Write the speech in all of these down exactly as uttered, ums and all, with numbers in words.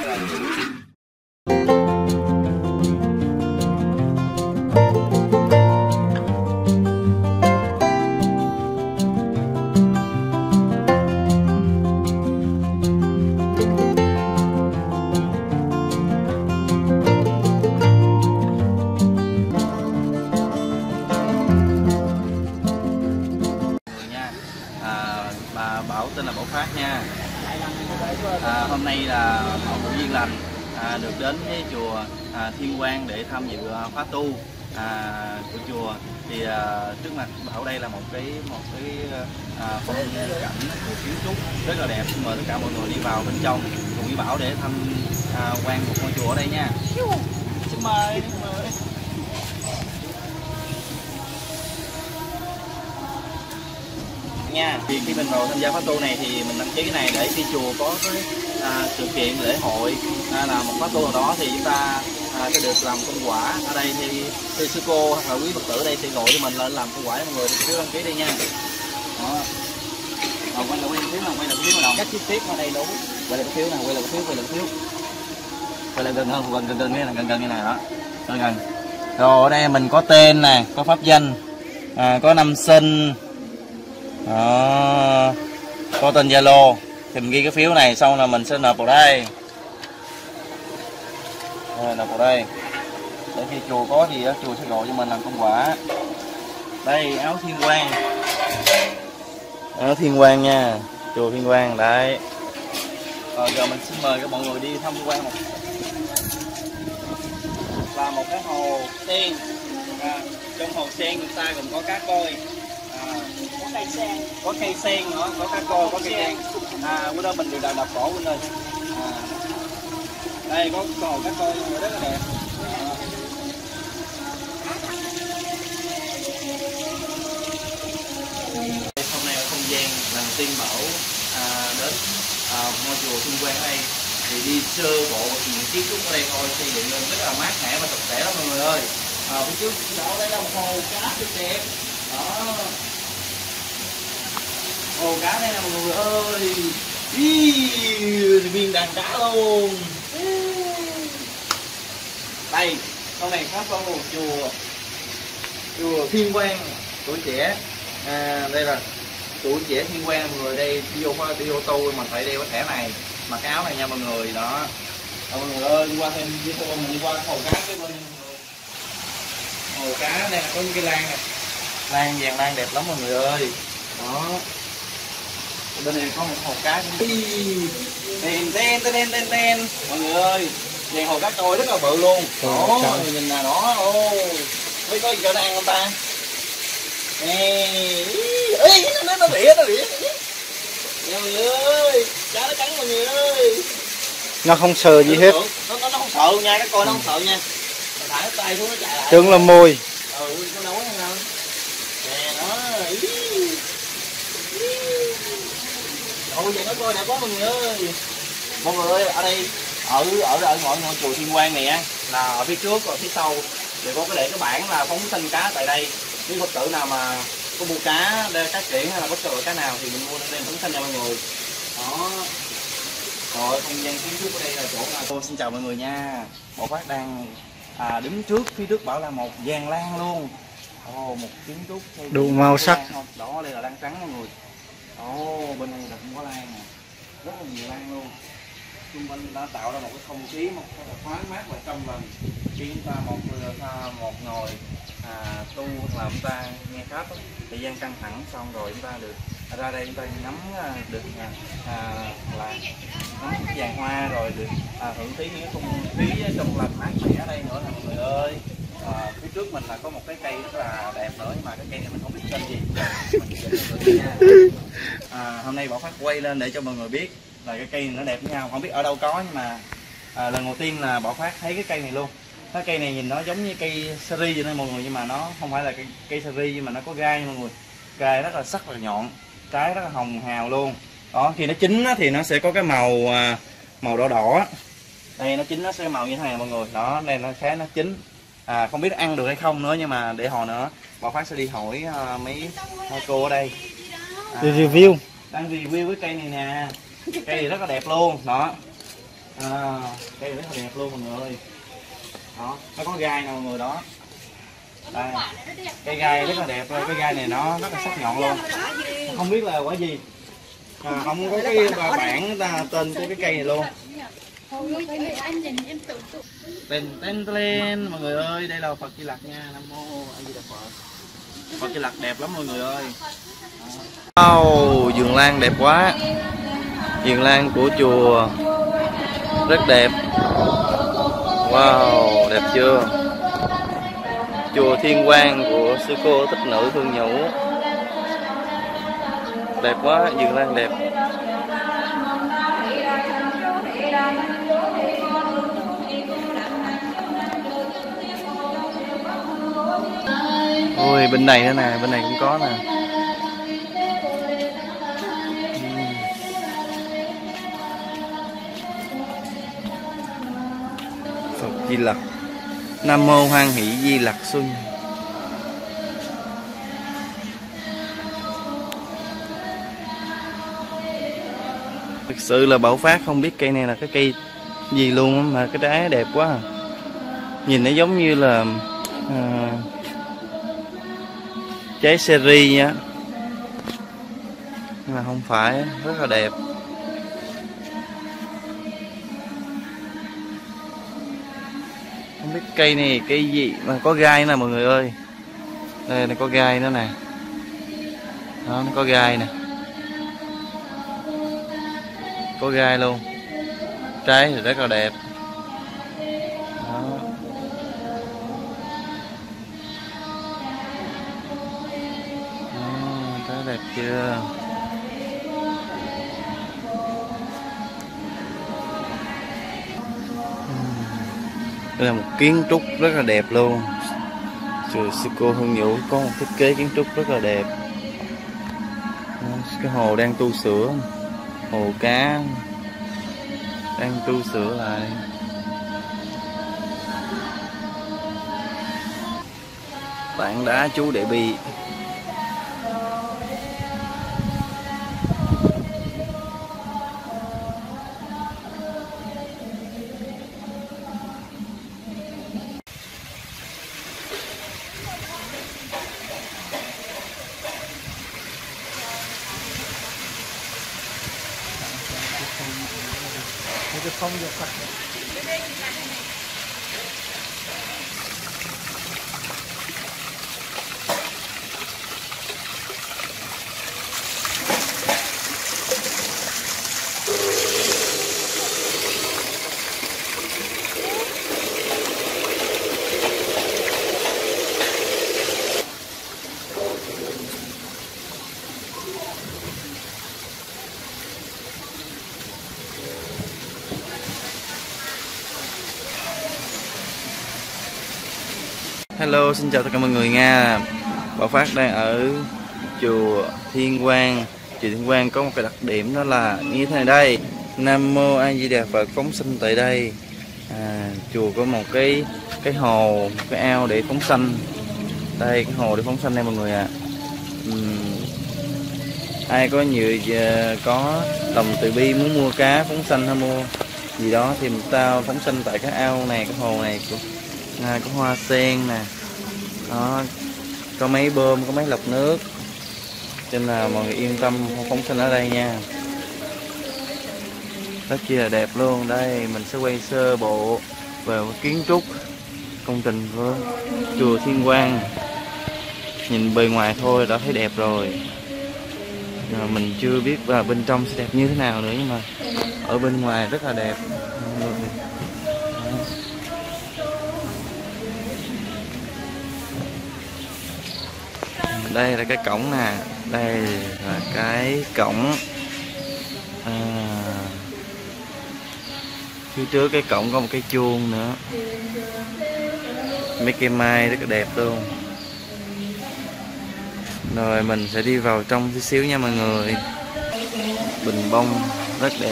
rồi. Bảo tên là Bảo Phát nha. À, hôm nay là Bảo Vụ Duyên Lành à, được đến với chùa à, Thiên Quang để tham dự à, khóa tu à, của chùa. Thì à, trước mặt Bảo đây là một cái một cái à, phong cảnh kiến trúc rất là đẹp. Xin mời tất cả mọi người đi vào bên trong cùng với Bảo để thăm à, quan một ngôi chùa ở đây nha. Xin mời, xin mời. Nha. Thì khi mình vào tham gia khóa tu này thì mình đăng ký cái này để khi chùa có cái à, sự kiện lễ hội à, là một khóa tu nào đó thì chúng ta à, sẽ được làm công quả. Ở đây thì, thì sư cô hoặc là quý Phật tử đây sẽ gọi cho mình lên làm công quả cho mọi người, thì phiếu đăng ký đây nha. Đó. Rồi quay lại quay phiếu nào, quay lại phiếu nào, các chi tiết nó đầy đủ. Quay lại cái phiếu nào, quay lại cái phiếu, quay lại cái phiếu. Quay lại gần hơn, gần gần gần như này, gần gần như này đó. Gần gần. Rồi ở đây mình có tên nè, có pháp danh, à, có năm sinh. Đó. Có tên Zalo thì mình ghi cái phiếu này xong là mình sẽ nộp vào đây. Rồi, nộp vào đây để khi chùa có gì đó chùa sẽ gọi cho mình làm công quả. Đây áo Thiên Quang, áo Thiên Quang nha, chùa Thiên Quang đấy. Rồi giờ mình xin mời các mọi người đi tham quan một là một cái hồ sen. À, trong hồ sen người ta gồm có cá koi, có cây sen, có cây sen nữa, có cá koi, có cây sen. À, bữa đó mình được đào đập cổ bên đây. À, đây có hồ cá koi rất là đẹp. À. Hôm nay ở không gian lần đầu tiên Bảo à, đến à, ngôi chùa Thiên Quang đây thì đi sơ bộ những kiến trúc ở đây thôi, xây dựng lên rất là mát mẻ và sạch sẽ lắm mọi người ơi. À, phía trước đó đây là một hồ cá rất đẹp. Đó. Hồ cá đây nè mọi người ơi. Ý, viên đàn cá luôn. Đây, con này khám phá một chùa chùa Thiên Quang tuổi trẻ. À, đây là tuổi trẻ Thiên Quang mọi người. Đây đi vô đi ô tô mà phải đeo cái thẻ này, mặc cái áo này nha mọi người. Đó. À, mọi người ơi, đi qua thêm đi qua mình đi qua hồ cá cái bên hồ cá đây là có những cái lan này, lan vàng lan đẹp lắm mọi người ơi. Đó. Bên này có một hồ cá tên tên tên tên tên mọi người ơi, vàng hồ cá trôi rất là bự luôn. Đó, nhìn là đó. Ô, mới có gì cho nó ăn không ta? Nè, ê, nó nó rỉa nó rỉa. Mọi người ơi, cá nó cắn mọi người ơi. Nó không sờ gì hết. Nó nó không sợ nha, cái coi nó không sợ nha. Thả cái tay xuống nó chạy lại. Tưởng là mồi. Ừ, có nấu hay không? Nè đó. Ôi vậy nó coi đẹp quá mọi người ơi. Mọi người ơi, ở đây ở ở ở ngôi ngôi chùa Thiên Quang này á, là ở phía trước và phía sau thì có cái để cái bảng là phóng sinh cá tại đây. Nếu Phật tử nào mà có mua cá, cá kiển hay là bất cứ cá nào thì mình mua lên phóng sinh cho mọi người. Đó. Rồi không gian kiến trúc ở đây là chỗ nào. Tôi xin chào mọi người nha. Bảo Phát đang à, đứng trước phía trước Bảo là một giàn lan luôn. Ồ, một kiến trúc đủ màu sắc. Đó, đây là lan trắng mọi người. Ồ, bên này là cũng có lan nè, rất là nhiều lan luôn. Xung quanh đã tạo ra một cái không khí một cái thoáng mát và trong lành. Khi chúng ta một một ngồi à, tu hoặc là chúng ta nghe pháp thời gian căng thẳng xong rồi chúng ta được ra đây chúng ta ngắm được à, là ngắm vàng hoa rồi được à, hưởng thí những không khí trong lành mát mẻ ở đây nữa nè mọi người ơi. À, phía trước mình là có một cái cây rất là đẹp nữa nhưng mà cái cây này mình không biết tên gì. Mình nha. À, hôm nay Bảo Phát quay lên để cho mọi người biết là cái cây này nó đẹp với nhau, không biết ở đâu có nhưng mà à, lần đầu tiên là Bảo Phát thấy cái cây này luôn. Cái cây này nhìn nó giống như cây seri vậy nên mọi người, nhưng mà nó không phải là cây, cây seri nhưng mà nó có gai nha mọi người, gai rất là sắc và nhọn, trái rất là hồng hào luôn. Đó, khi nó chín thì nó sẽ có cái màu màu đỏ đỏ. Đây nó chín nó sẽ màu như thế này mọi người. Đó, đây nó khá nó chín. À, không biết ăn được hay không nữa nhưng mà để hồi nữa Bảo Phát sẽ đi hỏi uh, mấy hai cô ở đây à, review đang review cái cây này nè. Cây này rất là đẹp luôn. Đó, À, cây rất là đẹp luôn mọi người ơi. Đó, nó có gai nè mọi người đó. Đây, cây gai rất là đẹp rồi, cái gai này nó rất là sắc nhọn luôn. Không biết là quả gì. À, không có cái bảng ta tên của cái cây này luôn. Tên tên lên mọi người ơi, đây là Phật Di Lặc nha, Nam Mô A Di Đà Phật. Phật Di Lặc đẹp lắm mọi người ơi. Wow, vườn lan đẹp quá. Vườn lan của chùa rất đẹp. Wow, đẹp chưa? Chùa Thiên Quang của sư cô Thích Nữ Phương Nhũ. Đẹp quá, vườn lan đẹp. Ôi, bên này nữa nè, bên này cũng có nè. Phật Di Lặc. Nam Mô Hoan Hỷ Di Lặc Xuân. Thực sự là Bảo Phát không biết cây này là cái cây gì luôn mà cái trái đẹp quá à. Nhìn nó giống như là à, trái seri nhá, nhưng mà không phải, rất là đẹp. Không biết cây này cây gì mà có gai nè mọi người ơi. Đây này có gai nữa nè. Đó, nó có gai nè. Có gai luôn. Trái thì rất là đẹp. Đó. Đó, trái đẹp chưa? Đây là một kiến trúc rất là đẹp luôn. Chùa Sư Cô Hương Nhũ có một thiết kế kiến trúc rất là đẹp. Cái hồ đang tu sửa, hồ cá đang tu sửa lại. Tảng đá chú Đại Bi. Cái không được thật. Hello, xin chào tất cả mọi người nha. Bảo Phát đang ở chùa Thiên Quang. Chùa Thiên Quang có một cái đặc điểm đó là như thế này đây. Nam Mô A Di Đà Phật phóng sinh tại đây. À, chùa có một cái cái hồ, một cái ao để phóng sanh. Đây cái hồ để phóng sanh đây mọi người ạ. À. Uhm, ai có nhiều có lòng từ bi muốn mua cá phóng sanh hay mua gì đó thì người ta phóng sanh tại cái ao này, cái hồ này. À, có hoa sen nè, đó, có máy bơm, có máy lọc nước, cho nên là mọi người yên tâm phóng sinh ở đây nha. Rất chi là đẹp luôn. Đây mình sẽ quay sơ bộ về kiến trúc công trình của chùa Thiên Quang. Nhìn bề ngoài thôi đã thấy đẹp rồi, nhưng mà mình chưa biết là bên trong sẽ đẹp như thế nào nữa, nhưng mà ở bên ngoài rất là đẹp. Đây là cái cổng nè, đây là cái cổng. À, phía trước cái cổng có một cái chuông nữa, mấy cây mai rất là đẹp luôn. Rồi mình sẽ đi vào trong tí xíu nha mọi người. Bình bông rất đẹp.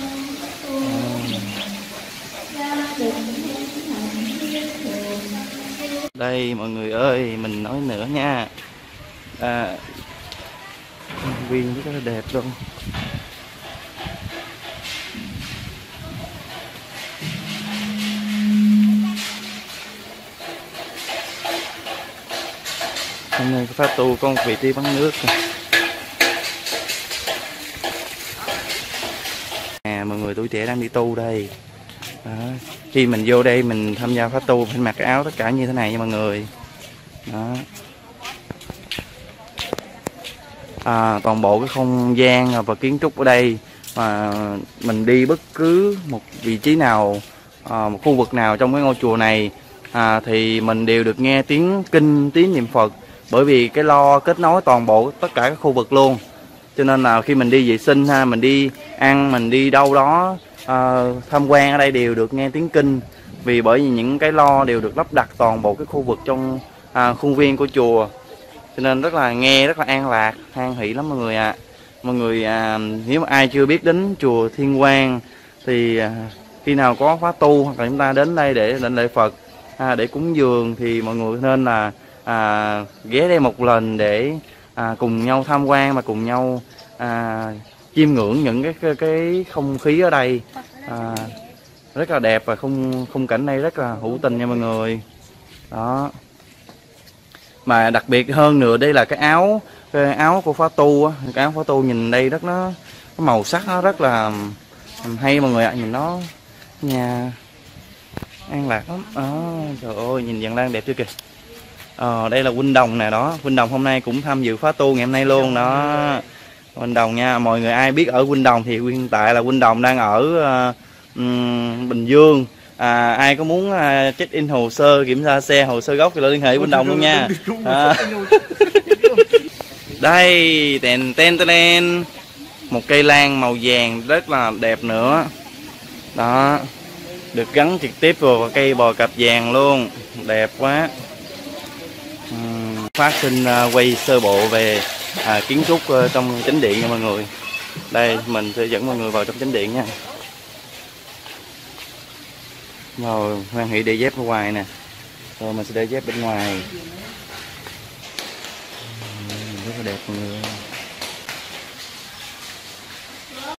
Đây mọi người ơi, mình nói nữa nha. À, công viên rất là đẹp luôn. Hôm nay cái phá tu có một vị trí bắn nước. À, mọi người tuổi trẻ đang đi tu đây. Đó. Khi mình vô đây mình tham gia phá tu phải mặc cái áo tất cả như thế này nha mọi người. Đó. À, toàn bộ cái không gian và kiến trúc ở đây mà mình đi bất cứ một vị trí nào, à, một khu vực nào trong cái ngôi chùa này à, thì mình đều được nghe tiếng kinh, tiếng niệm Phật, bởi vì cái lo kết nối toàn bộ tất cả các khu vực luôn. Cho nên là khi mình đi vệ sinh ha, mình đi ăn, mình đi đâu đó à, tham quan ở đây đều được nghe tiếng kinh, vì bởi vì những cái lo đều được lắp đặt toàn bộ cái khu vực trong à, khuôn viên của chùa, cho nên rất là nghe rất là an lạc, an hỷ lắm mọi người ạ. À. Mọi người à, nếu mà ai chưa biết đến chùa Thiên Quang thì à, khi nào có khóa tu hoặc là chúng ta đến đây để định lễ Phật à, để cúng dường thì mọi người nên là à, ghé đây một lần để à, cùng nhau tham quan và cùng nhau à, chiêm ngưỡng những cái cái, cái không khí ở đây à, rất là đẹp, và khung khung cảnh đây rất là hữu tình nha mọi người. Đó. Mà đặc biệt hơn nữa đây là cái áo cái áo của phá tu á, cái áo phá tu nhìn đây rất nó cái màu sắc nó rất là hay mọi người ạ. À, nhìn nó nhà an lạc lắm. Đó, trời ơi nhìn dàn lan đẹp chưa kìa. Ờ, đây là huynh Đồng nè, đó huynh Đồng hôm nay cũng tham dự phá tu ngày hôm nay luôn đó. Huynh Đồng nha, mọi người ai biết ở huynh Đồng thì hiện tại là huynh Đồng đang ở uh, um, Bình Dương. À, ai có muốn uh, check in hồ sơ, kiểm tra xe, hồ sơ gốc thì liên hệ huynh Đồng luôn nha. À. Đây, tên tên tên một cây lan màu vàng rất là đẹp nữa. Đó, được gắn trực tiếp vào cây bò cặp vàng luôn, đẹp quá. Uhm, phát sinh uh, quay sơ bộ về à, kiến trúc uh, trong chánh điện nha mọi người. Đây mình sẽ dẫn mọi người vào trong chánh điện nha. Rồi hoan hỷ để dép ở ngoài nè, rồi mình sẽ để dép bên ngoài. Uhm, rất là đẹp mọi người.